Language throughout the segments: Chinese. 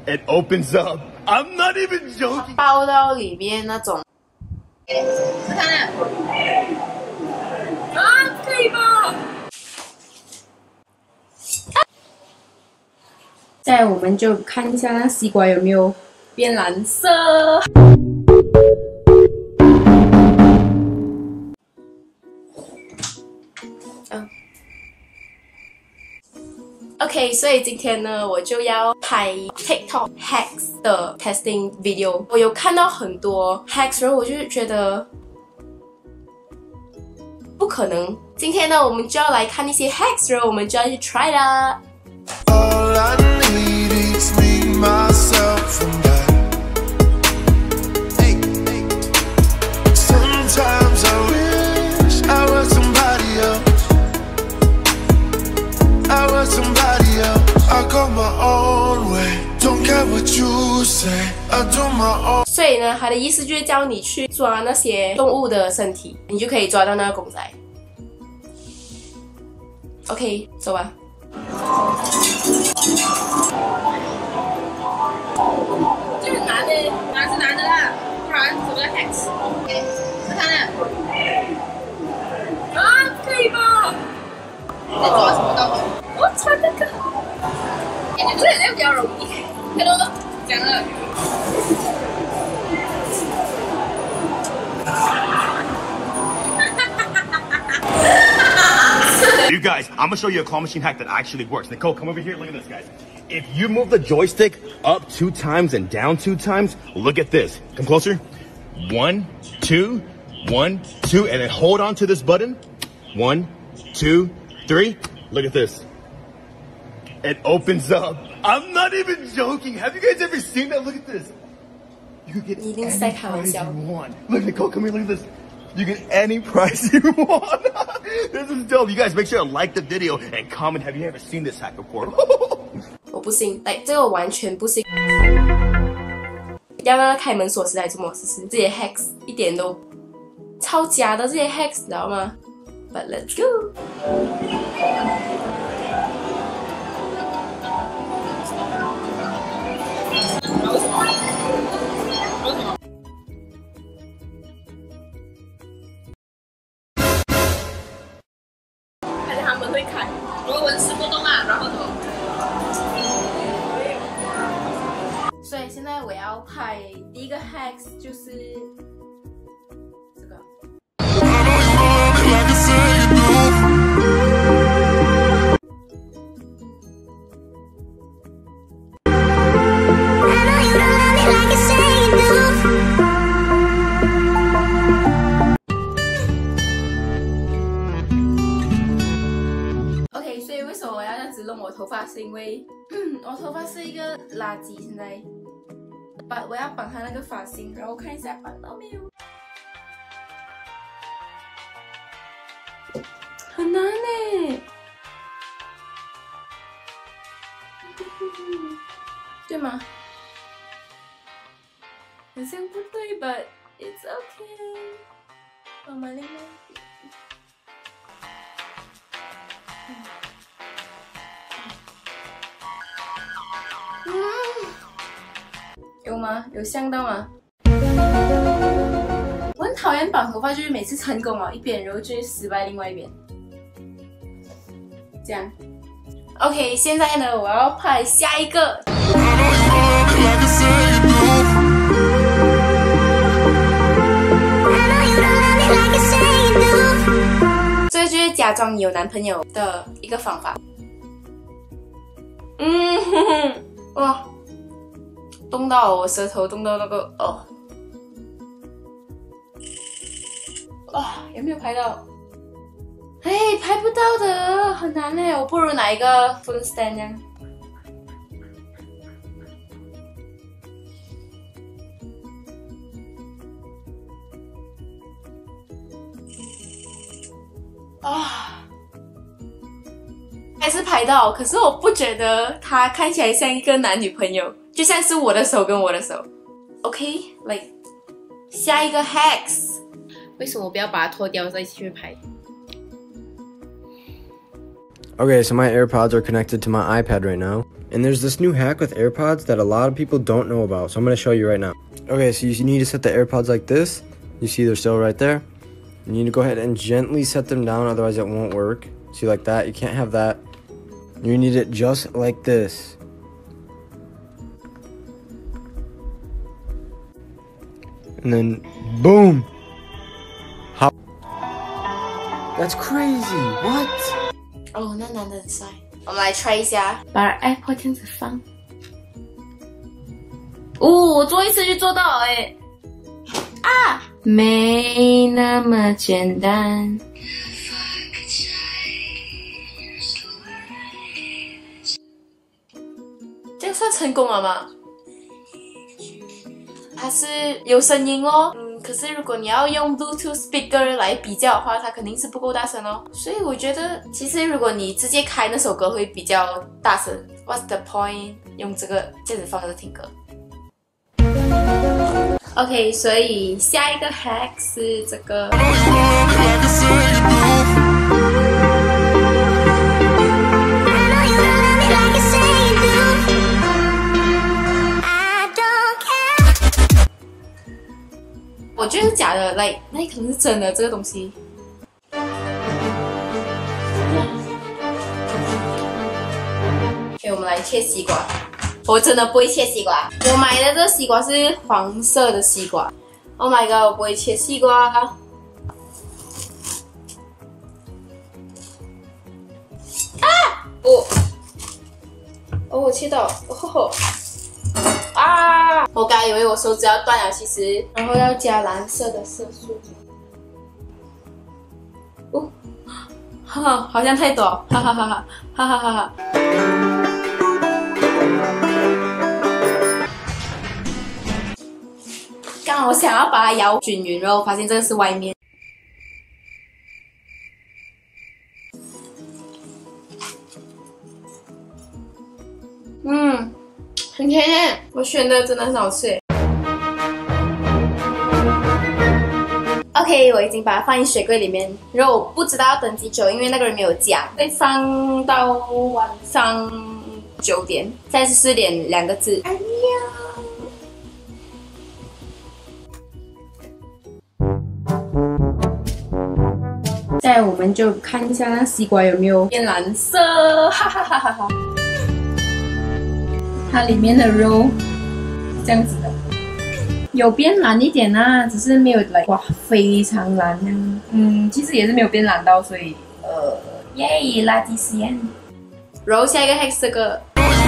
It opens up. I'm not even joking. 包到里面那种。 看啊，可以吧？再我们就看一下那西瓜有没有变蓝色。OK， 所以今天呢，我就要拍 TikTok hacks 的 testing video。我有看到很多 hacks， 然后我就觉得不可能。今天呢，我们就要来看一些 hacks， 然后我们就要去 try 啦。所以呢，他的意思就是教你去抓那些动物的身体，你就可以抓到那个公仔。OK， 走吧。这很难的，难是难的啦，不然怎么 hacks？ 我看看。啊，可以吧？在抓什么动物？我抓这个。感觉这个比较容易，看到了，讲了。 You guys, I'm gonna show you a claw machine hack that actually works. Nicole, come over here. Look at this, guys. If you move the joystick up 2 times and down 2 times, look at this. Come closer. 1, 2, 1, 2, and then hold on to this button. 1, 2, 3. Look at this. It opens up. I'm not even joking. Have you guys ever seen that? Look at this. You can get any prize you want. Look, Nicole, come here. Look at this. You get any prize you want. This is dope. You guys make sure to like the video and comment. Have you ever seen this hack before? 我不信，来，这个我完全不信。要那个开门锁匙来做么？试试这些 hacks 一点都超假的，这些 hacks 你知道吗 ？But let's go。看见他们会开，如果纹丝不动啊，然后呢？所以现在我要拍第一个 hacks 就是这个。OK， 所以为什么我要这样子弄我头发？是因为我头发是一个垃圾，现在。我要绑它那个发型，然后看一下绑到没有。很难呢，对吗？好像不对 ，but it's okay。绑埋另外一边。有吗？有像到吗？我很讨厌绑头发，就是每次成功了一边，然后就是失败另外一边。这样。OK， 现在呢，我要拍下一个。这个就是假装你有男朋友的一个方法。哇！冻到我舌头，冻到那个有没有拍到？哎，拍不到的，很难嘞，我不如拿一个 phone stand 这样。还是拍到，可是我不觉得他看起来像一个男女朋友，就像是我的手跟我的手。OK，like 下一个 hacks， 为什么不要把它脱掉再去拍？ Okay, so my AirPods are connected to my iPad right now. And there's this new hack with AirPods that a lot of people don't know about, so I'm going to show you right now. Okay, so you need to set the AirPods like this. You see they're still right there. You need to go ahead and gently set them down, otherwise it won't work. See, like that, you can't have that. You need it just like this. And then, boom! How? That's crazy, what? 哦，那男的很帅。我们来 try 一下，把 AirPod 这样子放。哦，我做一次就做到了哎！啊，没那么简单。这样算成功了吗？它是有声音哦，可是如果你要用 Bluetooth speaker 来比较的话，它肯定是不够大声哦。所以我觉得，其实如果你直接开那首歌会比较大声。What's the point？ 用这样子放着听歌。OK， 所以下一个 hack 是这个。我觉得是假的，那可能是真的这个东西。我们来切西瓜。我真的不会切西瓜。我买的这个西瓜是黄色的西瓜。Oh my god， 我不会切西瓜。啊！我切到，哦。啊！我刚以为我手指要断了，其实，然后要加蓝色的色素。哦，哈哈，好像太多，哈哈哈哈，哈哈哈哈。刚好我想要把它摇均匀，然后发现这个是外面。很甜耶！我选的真的很好吃耶。OK， 我已经把它放进雪柜里面，然后我不知道要等几久，因为那个人没有讲，会放到晚上9点，34点2个字。哎呀！再来我们就看一下那西瓜有没有变蓝色，哈哈哈哈哈。它里面的肉这样子的，有变蓝一点啊，只是没有来哇非常蓝啊。其实也是没有变蓝到，所以耶，垃圾实验。然后下一个 hex 这个。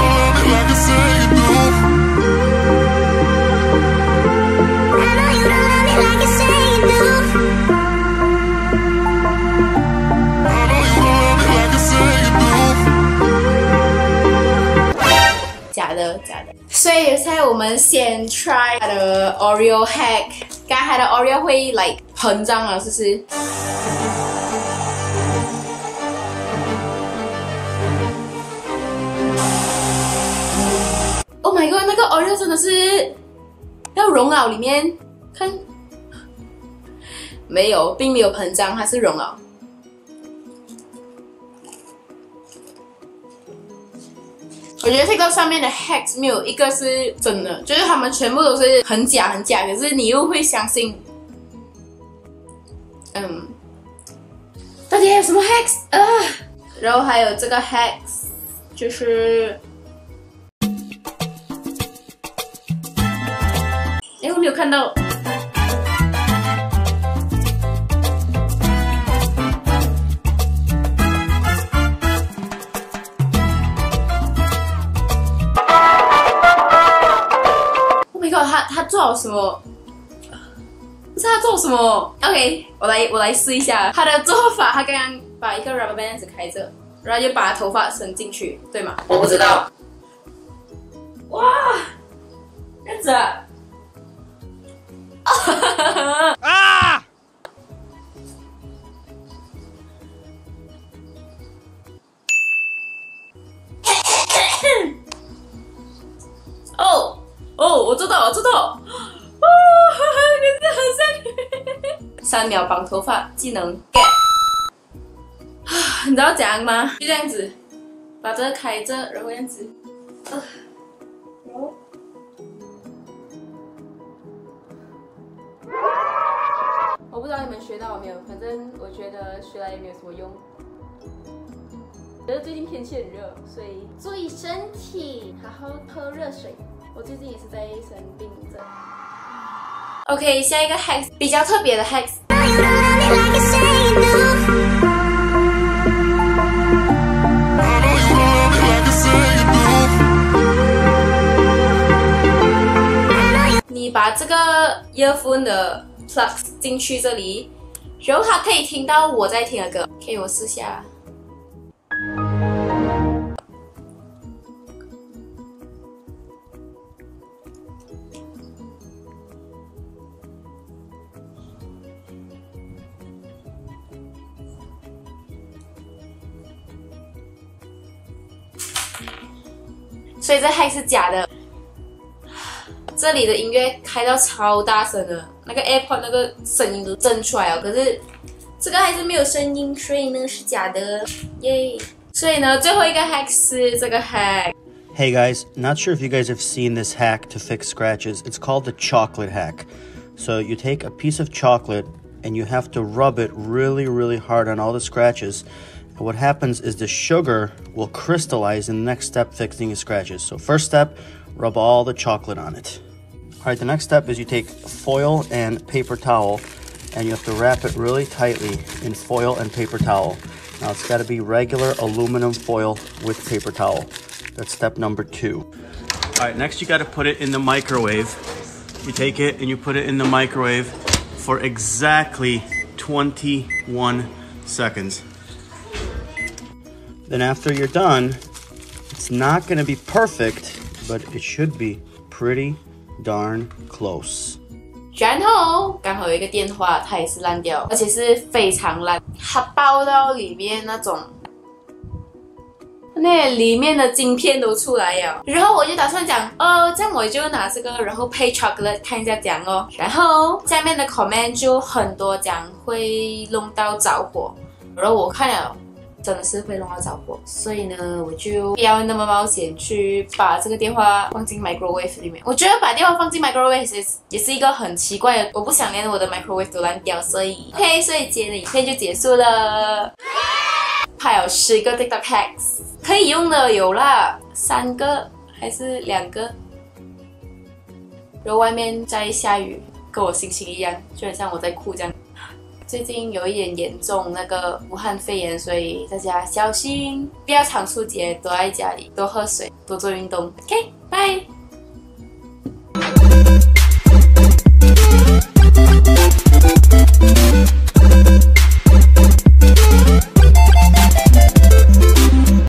假的，所以现在我们先 try 它的 Oreo hack， 刚才它的 Oreo 会膨胀了，是不是？Oh my god， 那个 Oreo 真的是要融了，里面看没有，并没有膨胀，它是融了。我觉得TikTok上面的 hacks 没有一个是真的，就是他们全部都是很假，可是你又会相信。到底还有什么 hacks 啊？然后还有这个 hacks， 就是，我没有看到。他做了什么？不是他做什么 ？OK， 我来试一下他的做法。他刚刚把一个 rubber band 这样子开着，然后就把头发伸进去，对吗？我不知道。哇，这样子啊！啊！我做到，可是好像3秒绑头发技能 get， 你知道怎样吗？就这样子，把这个开着，然后这样子， 我不知道你们学到了没有，反正我觉得学来也没有什么用。觉得最近天气很热，所以注意身体，好好喝热水。我最近也是在生病着。OK， 下一个 hacks 比较特别的 hacks。你把这个 earphone 的 plug 进去这里，然后它可以听到我在听的歌。OK， 我试下。所以这还是假的。这里的音乐开到超大声的，那个 AirPod 那个声音都震出来了。可是这个还是没有声音，所以呢是假的，耶！所以呢，最后一个 hack 是这个 hack。 Hey guys, not sure if you guys have seen this hack to fix scratches. It's called the chocolate hack. So you take a piece of chocolate and you have to rub it really, really hard on all the scratches. And what happens is the sugar will crystallize in the next step fixing the scratches. So first step, rub all the chocolate on it. All right, the next step is you take foil and paper towel and you have to wrap it really tightly in foil and paper towel. Now it's got to be regular aluminum foil with paper towel. That's step number 2. All right, next you got to put it in the microwave. You take it and you put it in the microwave for exactly 21 seconds. Then after you're done, it's not going to be perfect, but it should be pretty darn close. 然后刚好有一个电话，它也是烂掉，而且是非常烂，它爆到里面那种，那里面的晶片都出来了。然后我就打算讲，这样我就拿这个，然后配 chocolate 看一下讲哦。然后下面的 comment 就很多讲会弄到着火，然后我看了。真的是会弄到着火，所以呢，我就不要那么冒险去把这个电话放进 microwave 里面。我觉得把电话放进 microwave 也是一个很奇怪的，我不想连我的 microwave 都烂掉，所以 OK， 所以今天的影片就结束了。还有10个 TikTok hacks 可以用的有啦，3个还是2个。然后外面在下雨，跟我心情一样，就很像我在哭这样。最近有一点严重那个武汉肺炎，所以大家小心，不要常出街，躲在家里，多喝水，多做运动。OK， 拜。